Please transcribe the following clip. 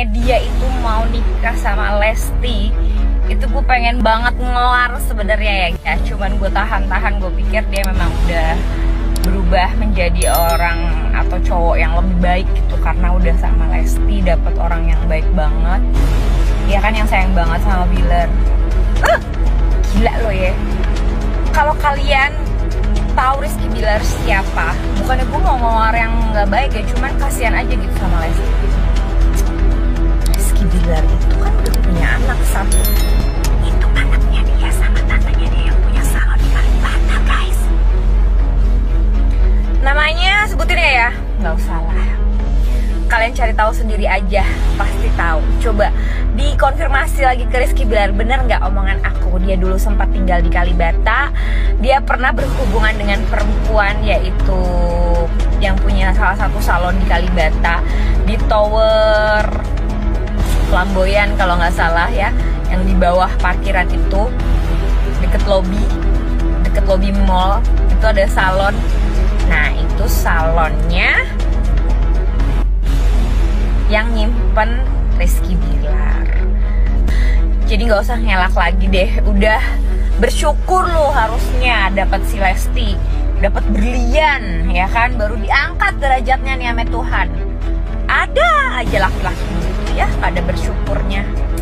kabarnya dia itu mau nikah sama Lesti, itu gue pengen banget ngelar sebenarnya ya. Cuman gue tahan-tahan, gue pikir dia memang udah berubah menjadi orang atau cowok yang lebih baik gitu, karena udah sama Lesti dapet orang yang baik banget. Dia kan yang sayang banget sama Bilar. Gila lo ya. Kalau kalian tahu Rizky Bilar siapa, bukannya gue mau ngeluar yang nggak baik ya, cuman kasihan aja gitu sama Lesti. Rizky Bilar itu kan udah punya anak satu. Itu anaknya dia sama tantenya dia yang punya salon di Kalibata, guys. Namanya sebutin ya, nggak usah lah. Kalian cari tahu sendiri aja, pasti tahu. Coba dikonfirmasi lagi ke Rizky Bilar, bener nggak omongan aku? Dia dulu sempat tinggal di Kalibata, dia pernah berhubungan dengan perempuan yaitu yang punya salah satu salon di Kalibata, di Tower Flamboyan kalau nggak salah ya, yang di bawah parkiran itu, deket lobby mall itu ada salon. Nah itu salonnya yang nyimpen Rizky Bilar. Jadi nggak usah ngelak lagi deh. Udah bersyukur lo harusnya dapat si Lesti, dapat berlian ya kan, baru diangkat derajatnya nih sama Tuhan. Ada aja laki-laki gitu ya, ada bersyukurnya.